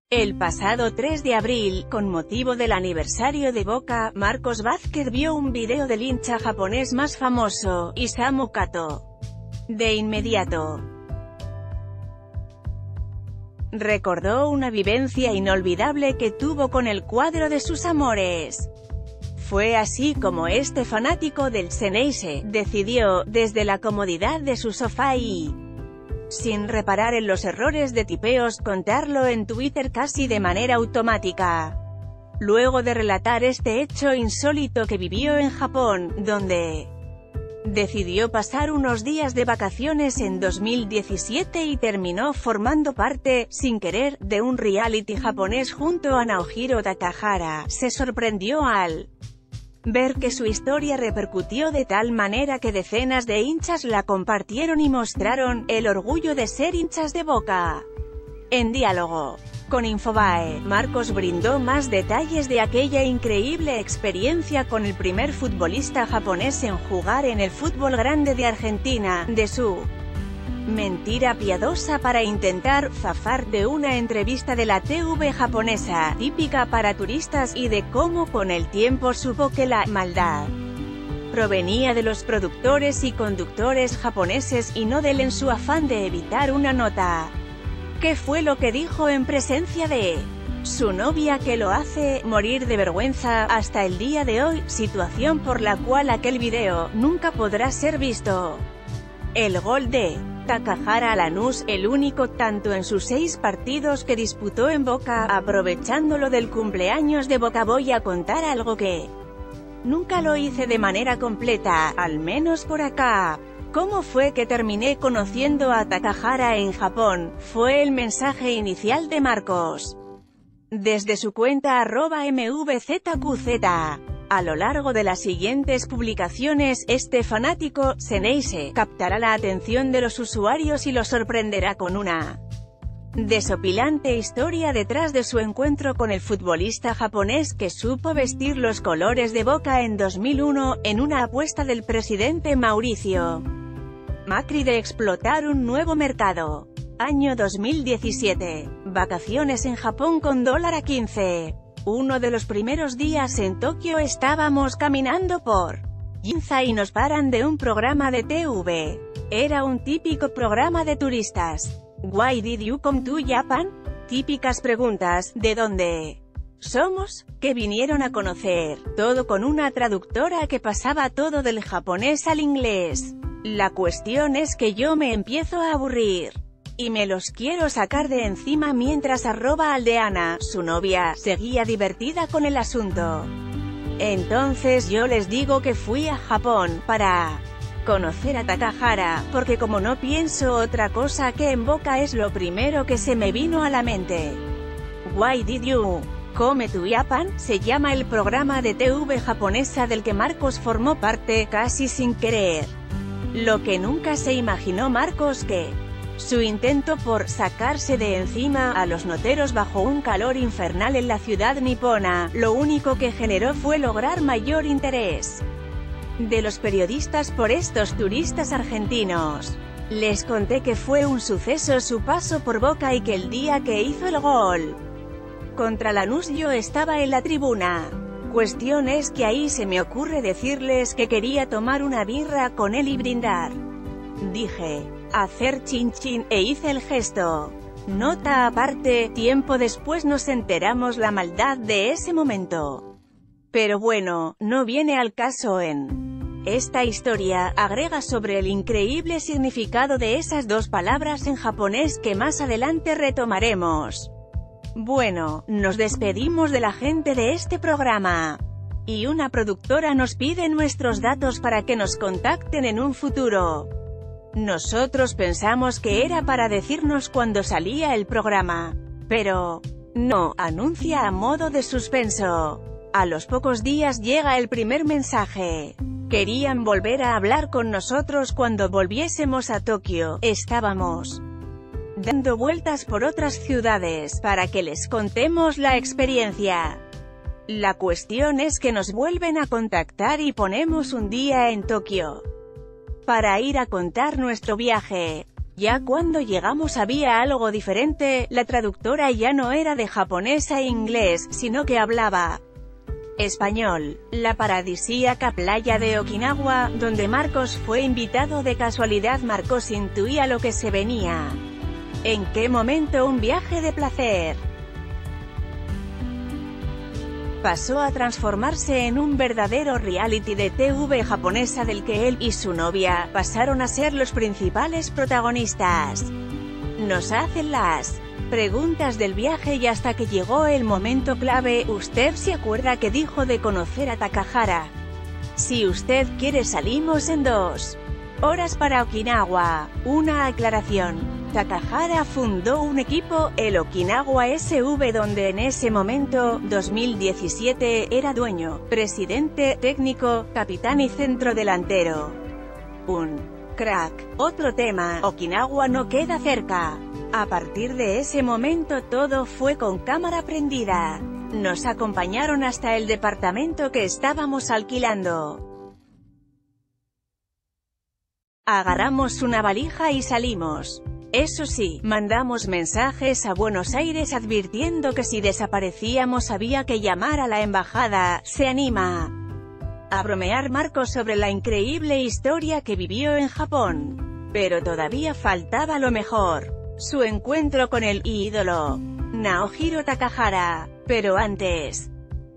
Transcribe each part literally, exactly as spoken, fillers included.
El pasado tres de abril, con motivo del aniversario de Boca, Marcos Vázquez vio un video del hincha japonés más famoso, Isamu Kato. De inmediato, recordó una vivencia inolvidable que tuvo con el cuadro de sus amores. Fue así como este fanático del Xeneize decidió, desde la comodidad de su sofá y sin reparar en los errores de tipeos, contarlo en Twitter casi de manera automática. Luego de relatar este hecho insólito que vivió en Japón, donde decidió pasar unos días de vacaciones en dos mil diecisiete y terminó formando parte, sin querer, de un reality japonés junto a Naohiro Takahara, se sorprendió al ver que su historia repercutió de tal manera que decenas de hinchas la compartieron y mostraron el orgullo de ser hinchas de Boca. En diálogo con Infobae, Marcos brindó más detalles de aquella increíble experiencia con el primer futbolista japonés en jugar en el fútbol grande de Argentina, de su mentira piadosa para intentar zafar de una entrevista de la T V japonesa, típica para turistas, y de cómo con el tiempo supo que la maldad provenía de los productores y conductores japoneses y no de él en su afán de evitar una nota. ¿Qué fue lo que dijo en presencia de su novia que lo hace morir de vergüenza hasta el día de hoy, situación por la cual aquel video nunca podrá ser visto? El gol de Takahara a Lanús, el único tanto en sus seis partidos que disputó en Boca. Aprovechándolo del cumpleaños de Boca, voy a contar algo que nunca lo hice de manera completa, al menos por acá. ¿Cómo fue que terminé conociendo a Takahara en Japón? Fue el mensaje inicial de Marcos desde su cuenta arroba mvzqz. A lo largo de las siguientes publicaciones, este fanático Xeneize captará la atención de los usuarios y los sorprenderá con una desopilante historia detrás de su encuentro con el futbolista japonés que supo vestir los colores de Boca en dos mil uno, en una apuesta del presidente Mauricio Macri de explotar un nuevo mercado. Año dos mil diecisiete. Vacaciones en Japón con dólar a quince. Uno de los primeros días en Tokio estábamos caminando por Ginza y nos paran de un programa de T V. Era un típico programa de turistas. Why did you come to Japan? Típicas preguntas, ¿de dónde somos? ¿Qué vinieron a conocer? Todo con una traductora que pasaba todo del japonés al inglés. La cuestión es que yo me empiezo a aburrir y me los quiero sacar de encima mientras arroba aldeana, su novia, seguía divertida con el asunto. Entonces yo les digo que fui a Japón para conocer a Takahara, porque como no pienso otra cosa que en Boca es lo primero que se me vino a la mente. Why did you come to Japan? Se llama el programa de T V japonesa del que Marcos formó parte, casi sin querer. Lo que nunca se imaginó Marcos que su intento por sacarse de encima a los noteros bajo un calor infernal en la ciudad nipona, lo único que generó fue lograr mayor interés de los periodistas por estos turistas argentinos. Les conté que fue un suceso su paso por Boca y que el día que hizo el gol contra Lanús yo estaba en la tribuna. Cuestión es que ahí se me ocurre decirles que quería tomar una birra con él y brindar. Dije, hacer chin chin, e hice el gesto. Nota aparte, tiempo después nos enteramos la maldad de ese momento. Pero bueno, no viene al caso en esta historia. Agrega sobre el increíble significado de esas dos palabras en japonés que más adelante retomaremos. Bueno, nos despedimos de la gente de este programa. Y una productora nos pide nuestros datos para que nos contacten en un futuro. Nosotros pensamos que era para decirnos cuándo salía el programa. Pero no, anuncia a modo de suspenso. A los pocos días llega el primer mensaje. Querían volver a hablar con nosotros cuando volviésemos a Tokio. Estábamos dando vueltas por otras ciudades para que les contemos la experiencia. La cuestión es que nos vuelven a contactar y ponemos un día en Tokio para ir a contar nuestro viaje. Ya cuando llegamos había algo diferente, la traductora ya no era de japonés a inglés, sino que hablaba español. La paradisíaca playa de Okinawa, donde Marcos fue invitado de casualidad. Marcos intuía lo que se venía. ¿En qué momento un viaje de placer pasó a transformarse en un verdadero reality de T V japonesa del que él y su novia pasaron a ser los principales protagonistas? Nos hacen las preguntas del viaje y hasta que llegó el momento clave. ¿Usted se acuerda que dijo de conocer a Takahara? Si usted quiere salimos en dos horas para Okinawa. Una aclaración. Takahara fundó un equipo, el Okinawa S V, donde en ese momento, dos mil diecisiete, era dueño, presidente, técnico, capitán y centrodelantero. Un crack. Otro tema, Okinawa no queda cerca. A partir de ese momento todo fue con cámara prendida. Nos acompañaron hasta el departamento que estábamos alquilando. Agarramos una valija y salimos. Eso sí, mandamos mensajes a Buenos Aires advirtiendo que si desaparecíamos había que llamar a la embajada. Se anima a bromear Marcos sobre la increíble historia que vivió en Japón. Pero todavía faltaba lo mejor: su encuentro con el ídolo Naohiro Takahara. Pero antes,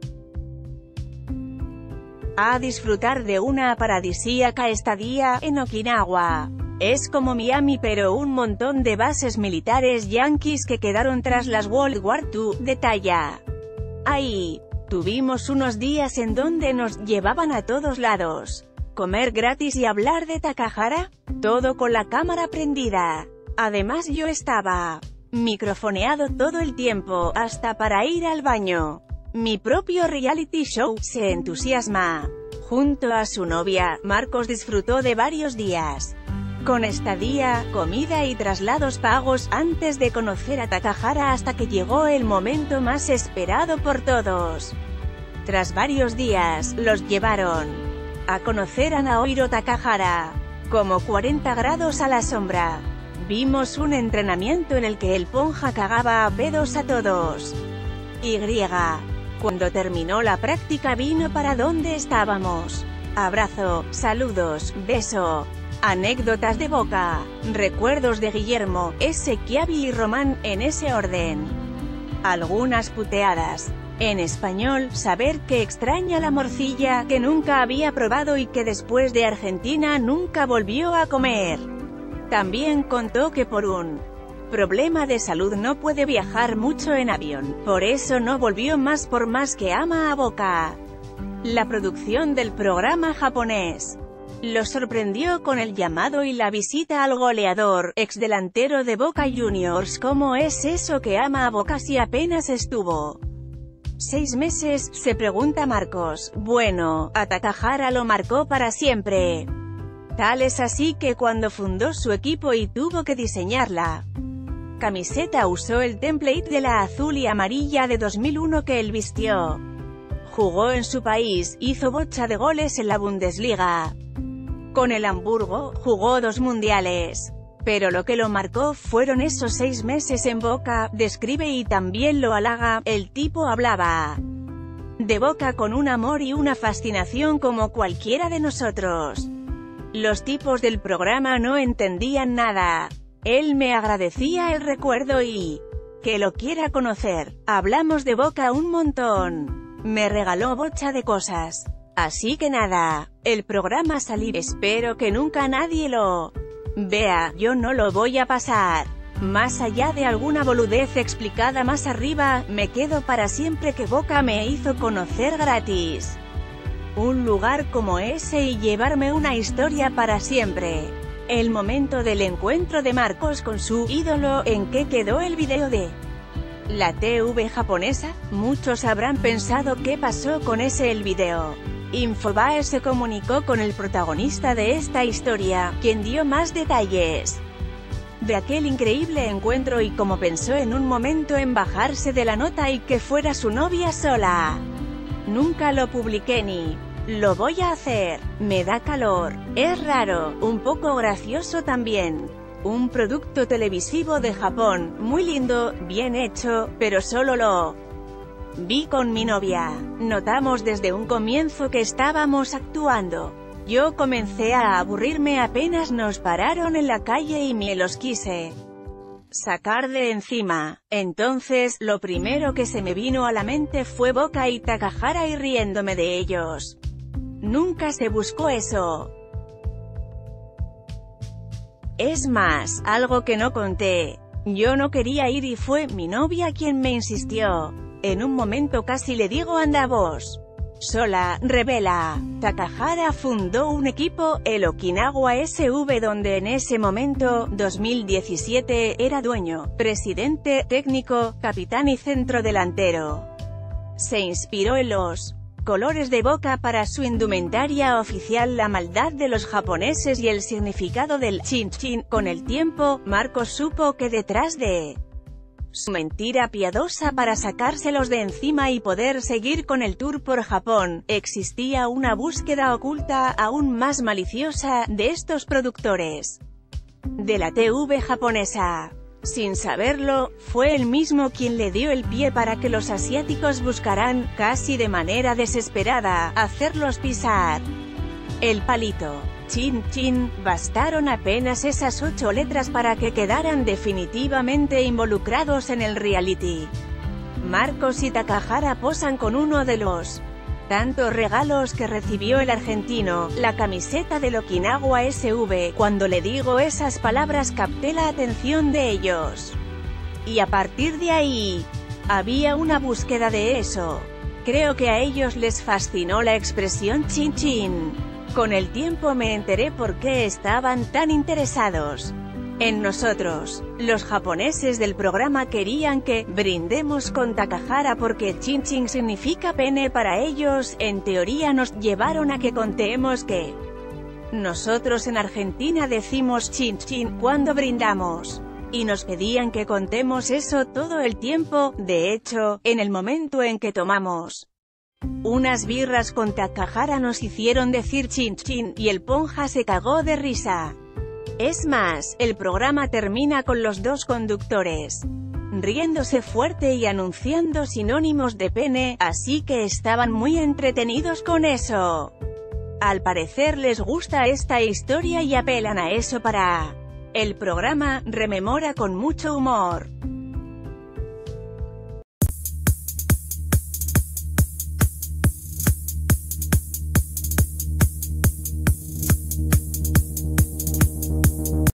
a disfrutar de una paradisíaca estadía en Okinawa. Es como Miami, pero un montón de bases militares yanquis que quedaron tras las World War dos. Detalla. Ahí tuvimos unos días en donde nos llevaban a todos lados. Comer gratis y hablar de Takahara, todo con la cámara prendida. Además yo estaba microfoneado todo el tiempo, hasta para ir al baño. Mi propio reality show. Se entusiasma. Junto a su novia, Marcos disfrutó de varios días con estadía, comida y traslados pagos, antes de conocer a Takahara, hasta que llegó el momento más esperado por todos. Tras varios días, los llevaron a conocer a Naohiro Takahara. Como cuarenta grados a la sombra. Vimos un entrenamiento en el que el ponja cagaba a pedos a todos. Y. Cuando terminó la práctica vino para donde estábamos. Abrazo, saludos, beso. Anécdotas de Boca, recuerdos de Guillermo, Ezequiabi y Román, en ese orden. Algunas puteadas. En español, saber que extraña la morcilla, que nunca había probado y que después de Argentina nunca volvió a comer. También contó que por un problema de salud no puede viajar mucho en avión, por eso no volvió más, por más que ama a Boca. La producción del programa japonés lo sorprendió con el llamado y la visita al goleador, exdelantero de Boca Juniors. ¿Cómo es eso que ama a Boca si apenas estuvo seis meses?, se pregunta Marcos. Bueno, a Takahara lo marcó para siempre. Tal es así que cuando fundó su equipo y tuvo que diseñar la camiseta usó el template de la azul y amarilla de dos mil uno que él vistió. Jugó en su país, hizo bocha de goles en la Bundesliga. Con el Hamburgo, jugó dos mundiales. Pero lo que lo marcó fueron esos seis meses en Boca, describe y también lo halaga. El tipo hablaba de Boca con un amor y una fascinación como cualquiera de nosotros. Los tipos del programa no entendían nada. Él me agradecía el recuerdo y que lo quiera conocer. Hablamos de Boca un montón. Me regaló bocha de cosas. Así que nada, el programa salir. Espero que nunca nadie lo vea, yo no lo voy a pasar. Más allá de alguna boludez explicada más arriba, me quedo para siempre que Boca me hizo conocer gratis un lugar como ese y llevarme una historia para siempre. El momento del encuentro de Marcos con su ídolo. ¿En qué quedó el video de la T V japonesa? Muchos habrán pensado qué pasó con ese el video. Infobae se comunicó con el protagonista de esta historia, quien dio más detalles de aquel increíble encuentro y cómo pensó en un momento en bajarse de la nota y que fuera su novia sola. Nunca lo publiqué ni lo voy a hacer. Me da calor. Es raro, un poco gracioso también. Un producto televisivo de Japón, muy lindo, bien hecho, pero solo lo vi con mi novia. Notamos desde un comienzo que estábamos actuando. Yo comencé a aburrirme apenas nos pararon en la calle y me los quise sacar de encima. Entonces, lo primero que se me vino a la mente fue Boca y Takahara y riéndome de ellos. Nunca se buscó eso. Es más, algo que no conté. Yo no quería ir y fue mi novia quien me insistió. En un momento casi le digo anda vos sola, revela. Takahara fundó un equipo, el Okinawa S V, donde en ese momento, dos mil diecisiete, era dueño, presidente, técnico, capitán y centrodelantero. Se inspiró en los colores de Boca para su indumentaria oficial, la maldad de los japoneses y el significado del chin-chin. Con el tiempo, Marcos supo que detrás de su mentira piadosa para sacárselos de encima y poder seguir con el tour por Japón, existía una búsqueda oculta, aún más maliciosa, de estos productores de la T V japonesa. Sin saberlo, fue él mismo quien le dio el pie para que los asiáticos buscaran, casi de manera desesperada, hacerlos pisar el palito. Chin chin, bastaron apenas esas ocho letras para que quedaran definitivamente involucrados en el reality. Marcos y Takahara posan con uno de los tantos regalos que recibió el argentino, la camiseta del Okinawa S V. Cuando le digo esas palabras capté la atención de ellos. Y a partir de ahí, había una búsqueda de eso. Creo que a ellos les fascinó la expresión chin chin. Con el tiempo me enteré por qué estaban tan interesados en nosotros. Los japoneses del programa querían que brindemos con Takahara porque chin chin significa pene para ellos. En teoría nos llevaron a que contemos que nosotros en Argentina decimos chin chin cuando brindamos. Y nos pedían que contemos eso todo el tiempo. De hecho, en el momento en que tomamos unas birras con Takahara nos hicieron decir chin chin, y el ponja se cagó de risa. Es más, el programa termina con los dos conductores riéndose fuerte y anunciando sinónimos de pene, así que estaban muy entretenidos con eso. Al parecer les gusta esta historia y apelan a eso para el programa, rememora con mucho humor.